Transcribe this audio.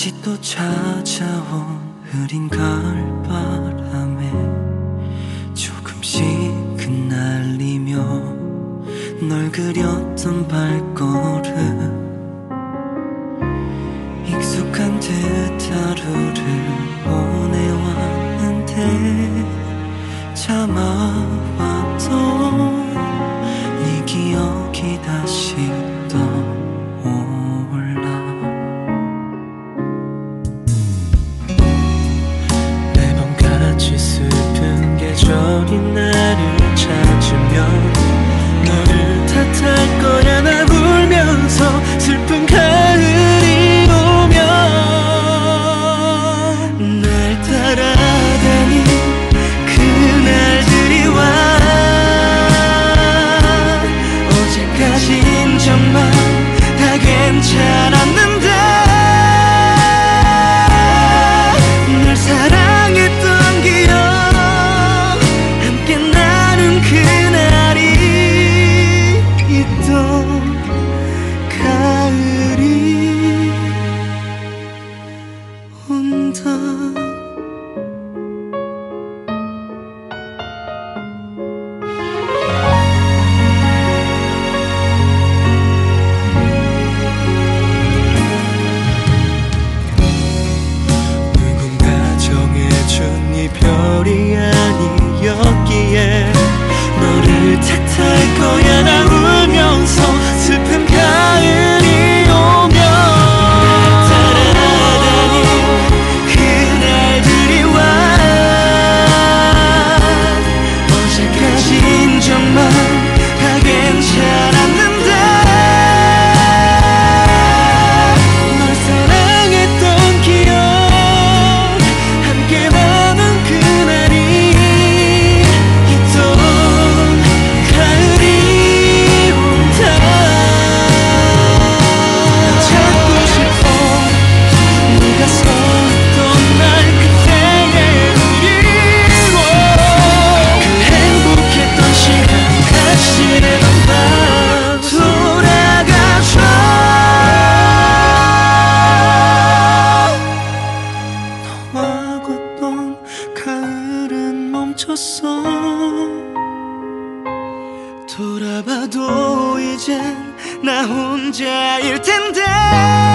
다시 또 찾아온 흐린 가을바람에 조금씩 흩날리며 널 그렸던 발걸음, 익숙한 듯 하루를 보내왔는데 참아왔던 네 기억이 다시 떠올라. 매번같이 슬픈 계절이 나를 찾으면 너를 탓할 거야. 나 울면서 슬픈 가을이 오면 날 따라다닌 그날들이 와. 어제까진 정말 다 괜찮았는데 널 사랑했던 기억, 함께 나눈 그날이 있던 가을이 온다. 누군가 정해준 이별이 아니었기에 너를 탓할 거야. 나 울면서 슬픈 가을이 오면 따라다닌 그날들이 와. 어제까진 정말 다 괜찮았는데 널 사랑했던 기억, 함께 나눈 그날이 있던 가을이 온다. 찾고 싶어 네가 섰던 날 그때의 그리워. 그 행복했던 시간 다시 한번 돌아가줘. 너와 걷던 가을은 멈췄어. 돌아봐도 이젠 나 혼자일 텐데